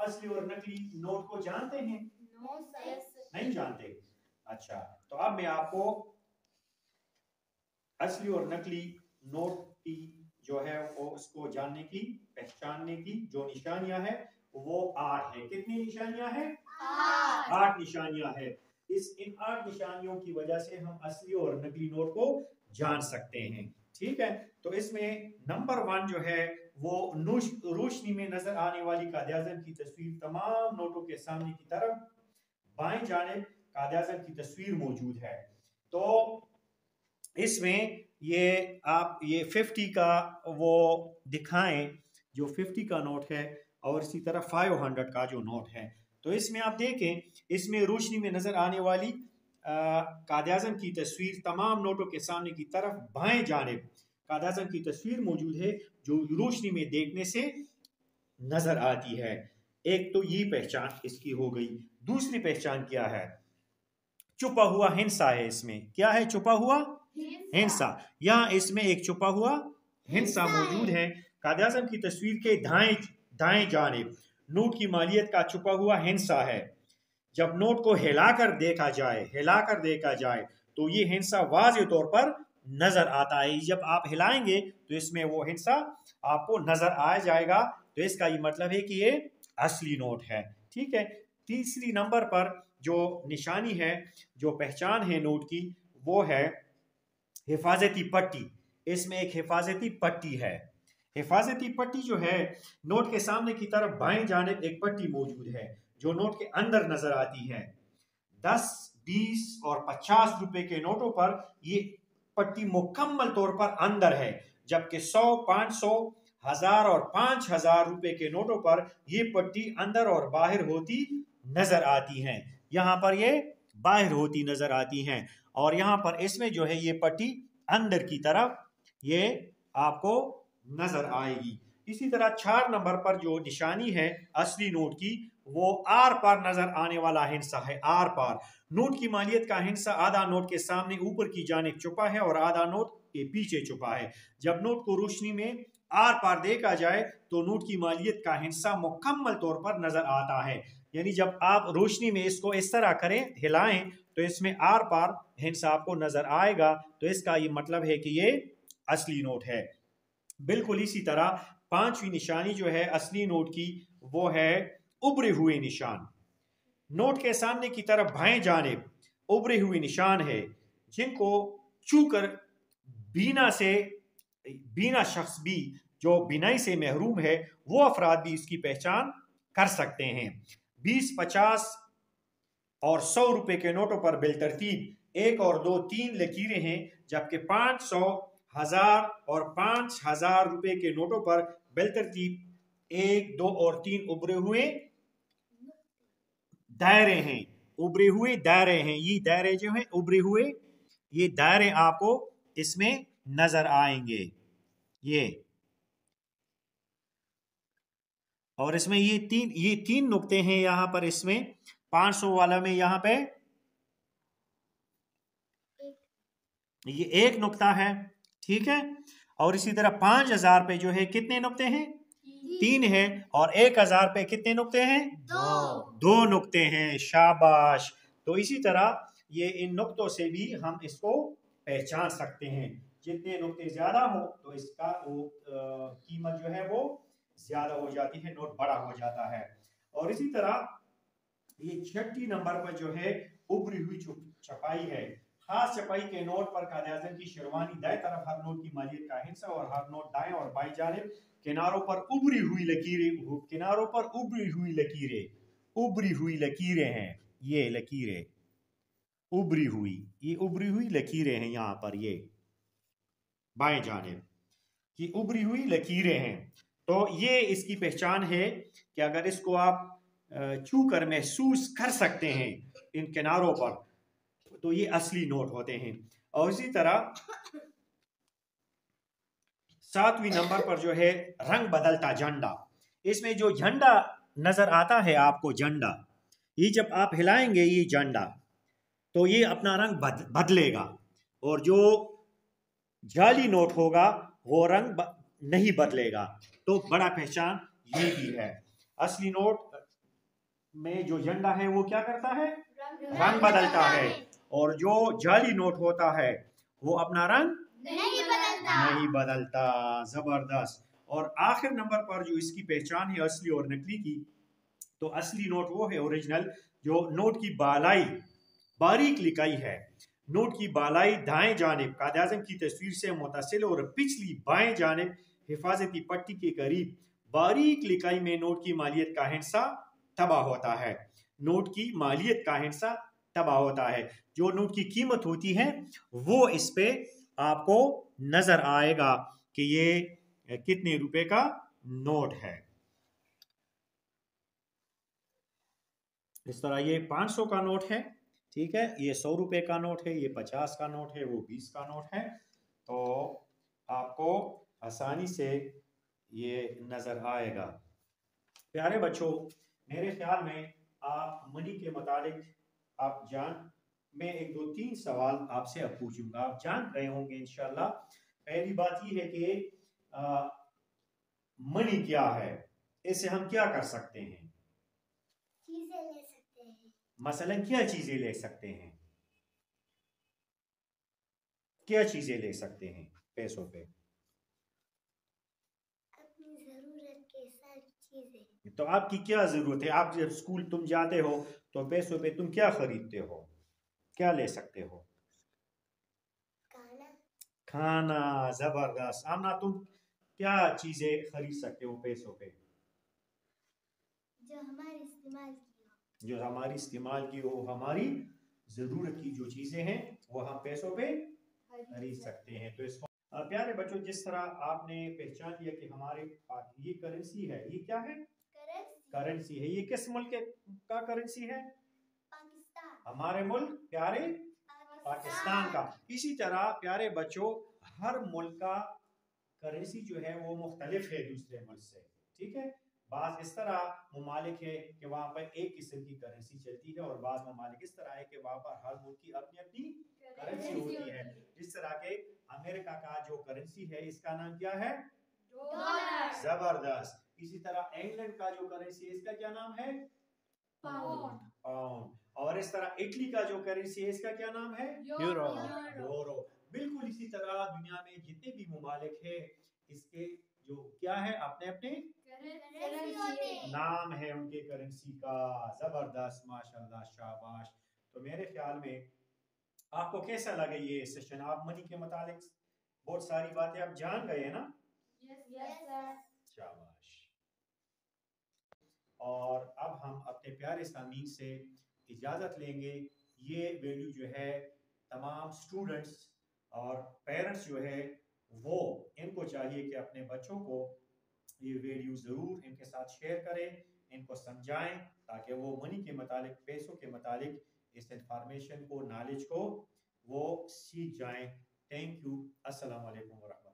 असली और नकली नोट को जानते हैं? नहीं जानते। अच्छा, तो अब मैं आपको असली और नकली नोट की जो है वो उसको जानने की, पहचानने की जो निशानियां है वो 8 है। कितनी निशानियां हैं? 8 निशानियां है। इन 8 निशानियों की वजह से हम असली और नकली नोट को जान सकते हैं। ठीक है, तो इसमें नंबर 1 जो है वो रोशनी में नजर आने वाली कायद-ए-आज़म की तस्वीर तमाम नोटों के सामने की तरफ बाएं जानिब कायद-ए-आज़म की तस्वीर मौजूद है। तो इसमें ये आप ये 50 का वो दिखाएं, जो 50 का नोट है, और इसी तरह 500 का जो नोट है, तो इसमें आप देखें, इसमें रोशनी में नजर आने वाली कायद-ए-आज़म की तस्वीर तमाम नोटों के सामने की तरफ बाएं जानिब कायद-ए-आज़म की तस्वीर मौजूद है जो रोशनी में देखने से नजर आती है। एक तो ये पहचान इसकी हो गई। दूसरी पहचान क्या है? छुपा हुआ हिंसा है। इसमें क्या है? छुपा हुआ हिंसा। यहाँ इसमें एक छुपा हुआ हिंसा मौजूद है। कायद-ए-आज़म की तस्वीर के दाएं जानिब नोट की मालियत का छुपा हुआ हिंसा है। जब नोट को हिलाकर देखा जाए तो ये हिंसा वाज़ेह तौर पर नजर आता है। जब आप हिलाएंगे तो इसमें वो हिंसा आपको नजर आ जाएगा, तो इसका ये मतलब है कि ये असली नोट है। ठीक है, तीसरी नंबर पर जो निशानी है, जो पहचान है नोट की, वो है हिफाजती पट्टी। इसमें एक हिफाजती पट्टी है। हिफाजती पट्टी जो है, नोट के सामने की तरफ बाएं जानिब एक पट्टी मौजूद है जो नोट के अंदर नजर आती है। 10, 20 और 50 रुपए के नोटों पर ये पट्टी मुकम्मल तौर पर अंदर है, जबकि 100, 500, 1000 और 5000 रुपए के नोटों पर ये पट्टी अंदर और बाहर होती नजर आती हैं। यहाँ पर ये बाहर होती नजर आती हैं, और यहाँ पर इसमें जो है ये पट्टी अंदर की तरफ ये आपको नजर आएगी। इसी तरह 4 नंबर पर जो निशानी है असली नोट की, वो आर पार नजर आने वाला हिस्सा है। आर पार नोट की मालियत का हिस्सा आधा नोट के सामने ऊपर की जानिब छुपा है और आधा नोट के पीछे छुपा है। जब नोट को रोशनी में आर पार देखा जाए तो नोट की मालियत का हिस्सा मुकम्मल तौर पर नजर आता है। यानी जब आप रोशनी में इसको इस तरह करें, हिलाएं, तो इसमें आर पार हिस्सा आपको नजर आएगा, तो इसका ये मतलब है कि ये असली नोट है। बिल्कुल इसी तरह 5वीं निशानी जो है असली नोट की, वो है उभरे हुए निशान। नोट के सामने की तरफ बाएं जानिब उभरे हुए निशान है, जिनको छूकर बीना शख्स भी जो बिनाई से महरूम है, वो अफराद भी इसकी पहचान कर सकते हैं। 20, 50 और 100 रुपए के नोटों पर बिलतरतीब 1 और 2, 3 लकीरें हैं, जबकि 500, 1000 और 5000 रुपए के नोटों पर बिलतरतीब 1, 2 और 3 उभरे हुए दायरे हैं। उभरे हुए दायरे हैं। ये दायरे जो हैं उभरे हुए, ये दायरे आपको इसमें नजर आएंगे। ये और इसमें ये तीन नुक्ते हैं यहां पर। इसमें 500 वाला में यहां पे ये एक नुक्ता है, ठीक है। और इसी तरह 5000 पे जो है कितने नुक्ते हैं? 3 है। और 1000 पे कितने नुक्ते हैं? 2 नुक्ते हैं। शाबाश। तो इसी तरह ये इन नुक्तों से भी हम इसको पहचान सकते हैं। जितने नुक्ते ज्यादा हो तो इसका वो कीमत जो है वो ज्यादा हो जाती है, नोट बड़ा हो जाता है। और इसी तरह ये 6 नंबर पर जो है उभरी हुई छपाई है। खास छपाई के नोट पर कायद-ए-आज़म की शेरवानी दाएं तरफ हर नोट की मालियत का हिस्सा और हर नोट दाएं और बाईं जानिब किनारों पर उभरी हुई लकीरें हैं। ये लकीरें उभरी हुई लकीरें हैं। यहाँ पर ये बाएं जानिब ये उभरी हुई लकीरें हैं। तो ये इसकी पहचान है कि अगर इसको आप छू कर महसूस कर सकते हैं इन किनारों पर, तो ये असली नोट होते हैं। और इसी तरह 7वीं नंबर पर जो है रंग बदलता झंडा। इसमें जो झंडा नजर आता है आपको, झंडा, ये जब आप हिलाएंगे ये झंडा, तो ये अपना रंग बदलेगा, और जो जाली नोट होगा वो रंग नहीं बदलेगा। तो बड़ा पहचान ये भी है। असली नोट में जो झंडा है वो क्या करता है, रंग बदलता है, और जो जाली नोट होता है वो अपना रंग नहीं बदलता। जबरदस्त। और आखिर नंबर पर जो इसकी पहचान है असली और नकली की, तो असली नोट वो है ओरिजिनल जो नोट की बालाई बारीक लिखाई है। नोट की बालाई दाएं जानिब कायद आज़म की तस्वीर से मुतसिल और पिछली बाएं जानिब हिफाजती पट्टी के करीब बारीक लिखाई में नोट की मालियत का हिस्सा तबाह होता है। नोट की मालियत का हिस्सा तबाह होता है। जो नोट की कीमत होती है वो इस पे आपको नजर आएगा कि ये कितने रुपए का नोट है। इस तरह ये 500 का नोट है, ठीक है, ये 100 रुपए का नोट है, ये 50 का नोट है, वो 20 का नोट है। तो आपको आसानी से ये नजर आएगा। प्यारे बच्चों, मेरे ख्याल में आप मनी के मुतालिक आप मैं एक दो तीन सवाल आपसे अब पूछूंगा, आप जान गए होंगे इंशाल्लाह। पहली बात ये है कि मनी क्या है, इससे हम क्या कर सकते हैं, चीजें ले सकते हैं। मसलन क्या चीजें ले सकते हैं, क्या चीजें ले सकते हैं पैसों पे, अपनी जरूरत के साथ चीजें। तो आपकी क्या जरूरत है, आप जब स्कूल तुम जाते हो तो पैसों पे तुम क्या खरीदते हो, क्या ले सकते हो, खाना। खाना। जबरदस्त। आमना तुम क्या चीजें खरीद सकते हो पैसों पे, जो हमारे इस्तेमाल की हो। जो हमारी इस्तेमाल की हो, हमारी जरूरत की जो चीजें हैं वो हम पैसों पे खरीद सकते हैं। तो इसको प्यारे बच्चों, जिस तरह आपने पहचान लिया कि हमारे ये करेंसी है, ये क्या है, करेंसी है। ये किस मुल्क का करेंसी है, पाकिस्तान। हमारे मुल्क प्यारे पाकिस्तान का। इसी तरह प्यारे बच्चों, हर मुल्क का करेंसी जो है वो मुख्तलिफ है दूसरे मुल्क से, ठीक है। बाज इस तरह ममालिक है कि वहाँ पर एक किस्म की करेंसी चलती है, और बाज ममालिक इस तरह है कि वहाँ पर हर मुल्क की अपनी अपनी करेंसी होती है। जिस तरह के अमेरिका का जो करेंसी है इसका नाम क्या है, डॉलर। जबरदस्त। इसी तरह इंग्लैंड का जो करेंसी है इसका क्या नाम है, पाउंड। पाउंड। और इस तरह इटली का जो करेंसी है इसका क्या नाम है, यूरो। यूरो। बिल्कुल इसी तरह दुनिया में जितने भी ममालिक है इसके जो क्या है, अपने अपने नाम है उनके करेंसी का। जबरदस्त, माशाल्लाह, शाबाश। तो मेरे ख्याल में आपको कैसा लगे ये सेशन, आप मनी के मुतालिक बहुत सारी बातें आप जान गए ना, शाबाश। और अब हम अपने प्यारे सामीन से इजाज़त लेंगे। ये वीडियो जो है तमाम स्टूडेंट्स और पेरेंट्स जो है वो इनको चाहिए कि अपने बच्चों को ये वीडियो ज़रूर इनके साथ शेयर करें, इनको समझाएं, ताकि वो मनी के मुतालिक, पैसों के मुतालिक इस इंफॉर्मेशन को, नॉलेज को वो सीख जाएं। Thank you. अस्सलाम वालेकुम।